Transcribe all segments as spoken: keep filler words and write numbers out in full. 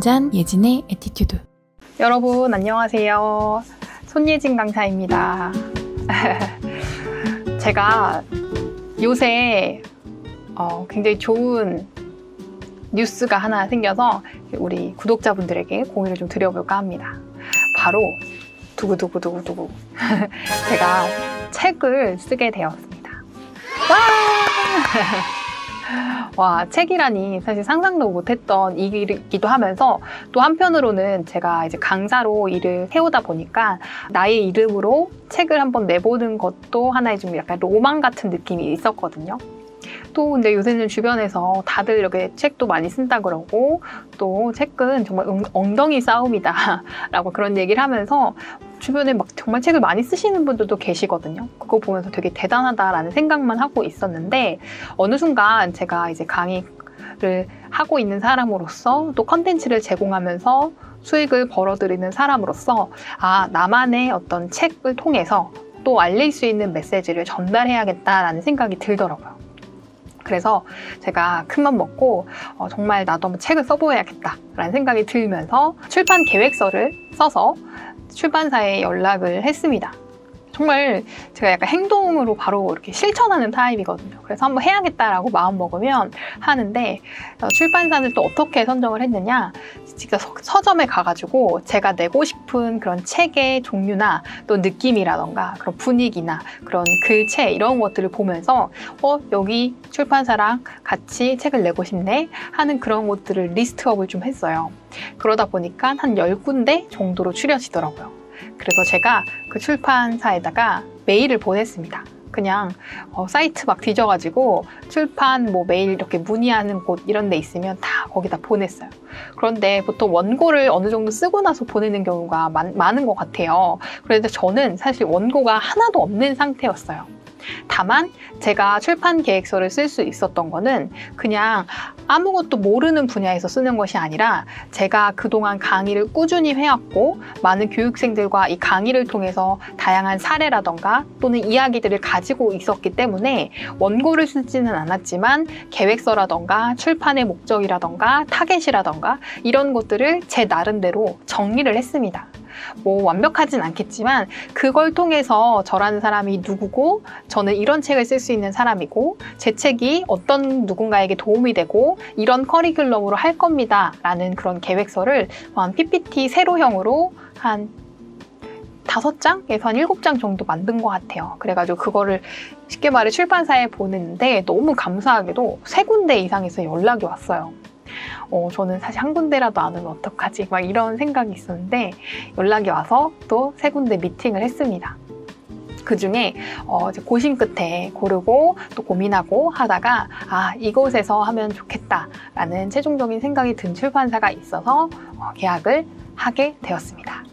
잔 예진의 애티튜드. 여러분 안녕하세요. 손예진 강사입니다. 제가 요새 어, 굉장히 좋은 뉴스가 하나 생겨서 우리 구독자분들에게 공유를 좀 드려볼까 합니다. 바로 두구두구두구두구 제가 책을 쓰게 되었습니다. 와! 와, 책이라니 사실 상상도 못했던 일이기도 하면서 또 한편으로는 제가 이제 강사로 일을 해오다 보니까 나의 이름으로 책을 한번 내보는 것도 하나의 좀 약간 로망 같은 느낌이 있었거든요. 또 근데 요새는 주변에서 다들 이렇게 책도 많이 쓴다 그러고 또 책은 정말 엉덩이 싸움이다 라고 그런 얘기를 하면서 주변에 막 정말 책을 많이 쓰시는 분들도 계시거든요. 그거 보면서 되게 대단하다라는 생각만 하고 있었는데 어느 순간 제가 이제 강의를 하고 있는 사람으로서 또 컨텐츠를 제공하면서 수익을 벌어들이는 사람으로서 아, 나만의 어떤 책을 통해서 또 알릴 수 있는 메시지를 전달해야겠다라는 생각이 들더라고요. 그래서 제가 큰맘 먹고 어, 정말 나도 한번 책을 써보아야겠다라는 생각이 들면서 출판 계획서를 써서 출판사에 연락을 했습니다. 정말 제가 약간 행동으로 바로 이렇게 실천하는 타입이거든요. 그래서 한번 해야겠다라고 마음 먹으면 하는데 어, 출판사는 또 어떻게 선정을 했느냐, 직접 서점에 가가지고 제가 내고 싶은 그런 책의 종류나 또 느낌이라던가 그런 분위기나 그런 글체 이런 것들을 보면서 어 여기 출판사랑 같이 책을 내고 싶네 하는 그런 것들을 리스트업을 좀 했어요. 그러다 보니까 한 열 군데 정도로 추려지더라고요. 그래서 제가 그 출판사에다가 메일을 보냈습니다. 그냥 어, 사이트 막 뒤져가지고 출판 뭐 메일 이렇게 문의하는 곳 이런 데 있으면 다 거기다 보냈어요. 그런데 보통 원고를 어느 정도 쓰고 나서 보내는 경우가 많, 많은 것 같아요. 그런데 저는 사실 원고가 하나도 없는 상태였어요. 다만 제가 출판 계획서를 쓸 수 있었던 거는 그냥 아무것도 모르는 분야에서 쓰는 것이 아니라 제가 그동안 강의를 꾸준히 해왔고 많은 교육생들과 이 강의를 통해서 다양한 사례라던가 또는 이야기들을 가지고 있었기 때문에 원고를 쓰지는 않았지만 계획서라던가 출판의 목적이라던가 타겟이라던가 이런 것들을 제 나름대로 정리를 했습니다. 뭐 완벽하진 않겠지만 그걸 통해서 저라는 사람이 누구고 저는 이런 책을 쓸 수 있는 사람이고 제 책이 어떤 누군가에게 도움이 되고 이런 커리큘럼으로 할 겁니다 라는 그런 계획서를 한 피피티 세로형으로 한 다섯 장에서 한 일곱 장 정도 만든 것 같아요. 그래가지고 그거를 쉽게 말해 출판사에 보냈는데 너무 감사하게도 세 군데 이상에서 연락이 왔어요. 어, 저는 사실 한 군데라도 안 오면 어떡하지? 막 이런 생각이 있었는데 연락이 와서 또 세 군데 미팅을 했습니다. 그 중에 어, 이제 고심 끝에 고르고 또 고민하고 하다가 아, 이곳에서 하면 좋겠다라는 최종적인 생각이 든 출판사가 있어서 어, 계약을 하게 되었습니다.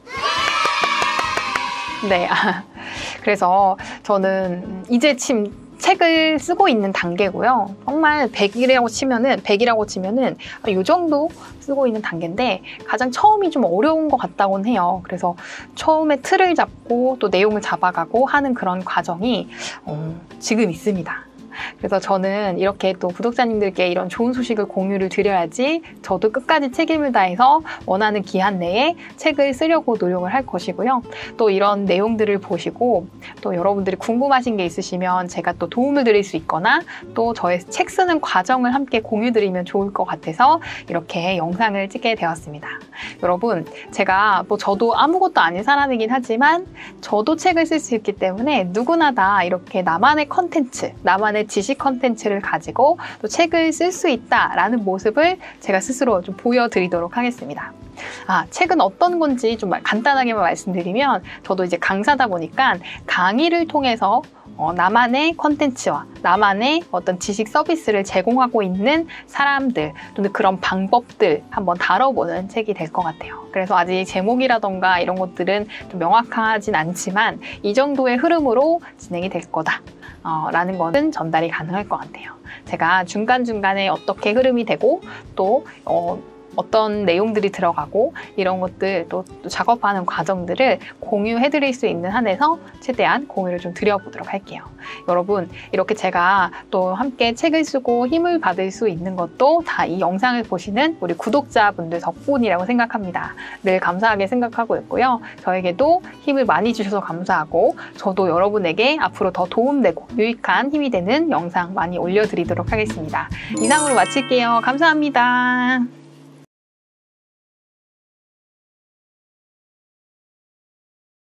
네, 아, 그래서 저는 이제 침 책을 쓰고 있는 단계고요. 정말 백이라고 치면은 백이라고 치면은 이 정도 쓰고 있는 단계인데 가장 처음이 좀 어려운 것 같다고는 해요. 그래서 처음에 틀을 잡고 또 내용을 잡아가고 하는 그런 과정이 어, 지금 있습니다. 그래서 저는 이렇게 또 구독자님들께 이런 좋은 소식을 공유를 드려야지 저도 끝까지 책임을 다해서 원하는 기한 내에 책을 쓰려고 노력을 할 것이고요. 또 이런 내용들을 보시고 또 여러분들이 궁금하신 게 있으시면 제가 또 도움을 드릴 수 있거나 또 저의 책 쓰는 과정을 함께 공유 드리면 좋을 것 같아서 이렇게 영상을 찍게 되었습니다. 여러분, 제가 뭐 저도 아무것도 아닌 사람이긴 하지만 저도 책을 쓸 수 있기 때문에 누구나 다 이렇게 나만의 컨텐츠, 나만의 지식 컨텐츠를 가지고 또 책을 쓸 수 있다라는 모습을 제가 스스로 좀 보여드리도록 하겠습니다. 아, 책은 어떤 건지 좀 간단하게만 말씀드리면 저도 이제 강사다 보니까 강의를 통해서 어, 나만의 컨텐츠와 나만의 어떤 지식 서비스를 제공하고 있는 사람들 또는 그런 방법들 한번 다뤄보는 책이 될 것 같아요. 그래서 아직 제목이라던가 이런 것들은 좀 명확하진 않지만 이 정도의 흐름으로 진행이 될 거다 어, 라는 것은 전달이 가능할 것 같아요. 제가 중간중간에 어떻게 흐름이 되고 또 어, 어떤 내용들이 들어가고 이런 것들 또, 또 작업하는 과정들을 공유해드릴 수 있는 한에서 최대한 공유를 좀 드려보도록 할게요. 여러분, 이렇게 제가 또 함께 책을 쓰고 힘을 받을 수 있는 것도 다 이 영상을 보시는 우리 구독자분들 덕분이라고 생각합니다. 늘 감사하게 생각하고 있고요. 저에게도 힘을 많이 주셔서 감사하고 저도 여러분에게 앞으로 더 도움되고 유익한 힘이 되는 영상 많이 올려드리도록 하겠습니다. 이상으로 마칠게요. 감사합니다.